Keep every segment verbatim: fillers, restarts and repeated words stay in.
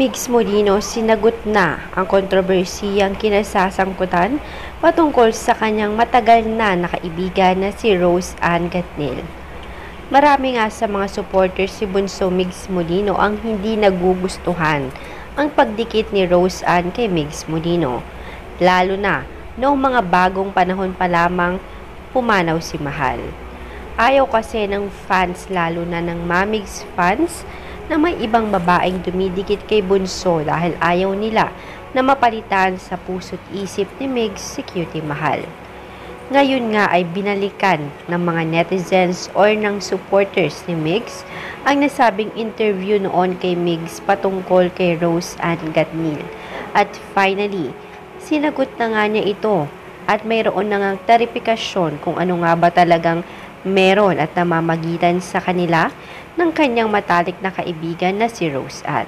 Migs Molino sinagot na ang kontrobersiyang kinasasangkutan patungkol sa kanyang matagal na nakaibigan na si Rose Ann Gatniel. Marami nga sa mga supporters si Bunso Migs Molino ang hindi nagugustuhan ang pagdikit ni Rose Ann kay Migs Molino, lalo na noong mga bagong panahon pa lamang pumanaw si Mahal. Ayaw kasi ng fans, lalo na ng Mamigs fans, na may ibang babaeng dumidikit kay Bunso dahil ayaw nila na mapalitan sa puso't isip ni Migs si Cutie Mahal. Ngayon nga ay binalikan ng mga netizens or ng supporters ni Migs ang nasabing interview noon kay Migs patungkol kay Rose Ann Gatniel. At finally, sinagot na nga niya ito at mayroon na ngang klarifikasyon kung ano nga ba talagang meron at namamagitan sa kanila ng kanyang matalik na kaibigan na si Rose Ann.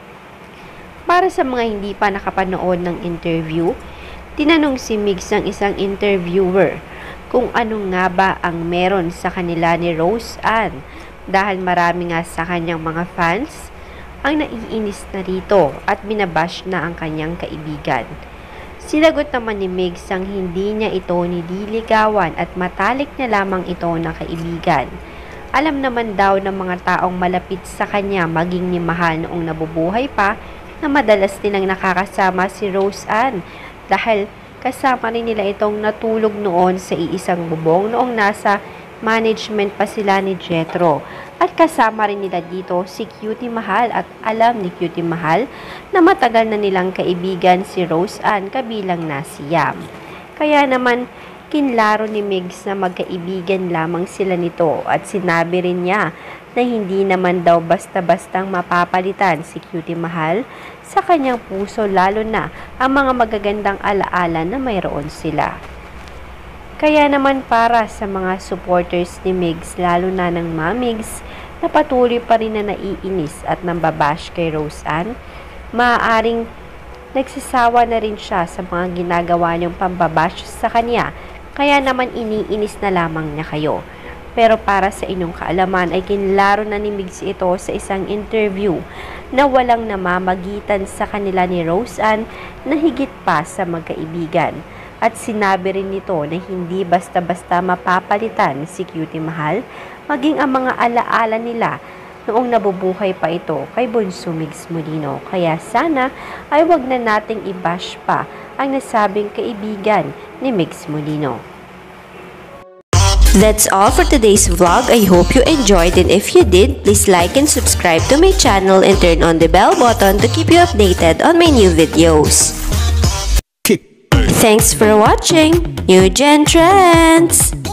Para sa mga hindi pa nakapanood ng interview, tinanong si Migs ng isang interviewer kung ano nga ba ang meron sa kanila ni Rose Ann dahil marami nga sa kanyang mga fans ang naiinis na rito at binabash na ang kanyang kaibigan. Sinagot naman ni Migs ang hindi niya ito nililigawan at matalik niya lamang ito na kaibigan. Alam naman daw ng mga taong malapit sa kanya maging ni Mahal noong nabubuhay pa na madalas nilang nakakasama si Rose Ann dahil kasama rin nila itong natulog noon sa iisang bubong noong nasa management pa sila ni Jethro. At kasama rin nila dito si Cutie Mahal at alam ni Cutie Mahal na matagal na nilang kaibigan si Rose Ann kabilang na si Yam. Kaya naman kinlaro ni Migs na magkaibigan lamang sila nito at sinabi rin niya na hindi naman daw basta-bastang mapapalitan si Cutie Mahal sa kanyang puso, lalo na ang mga magagandang alaala na mayroon sila. Kaya naman para sa mga supporters ni Migs, lalo na ng Mamigs, na patuloy pa rin na naiinis at nambabash kay Rose Ann, maaaring nagsisawa na rin siya sa mga ginagawa niyong pambabash sa kanya, kaya naman iniinis na lamang niya kayo. Pero para sa inyong kaalaman ay kinlaro na ni Migs ito sa isang interview na walang namamagitan sa kanila ni Rose Ann na higit pa sa magkaibigan. At sinabi rin nito na hindi basta-basta mapapalitan si Cutie Mahal maging ang mga alaala nila noong nabubuhay pa ito kay Bunso Migs Molino. Kaya sana ay wag na nating i-bash pa ang nasabing kaibigan ni Migs Molino. That's all for today's vlog. I hope you enjoyed, and if you did, please like and subscribe to my channel and turn on the bell button to keep you updated on my new videos. Thanks for watching New Gen Trends!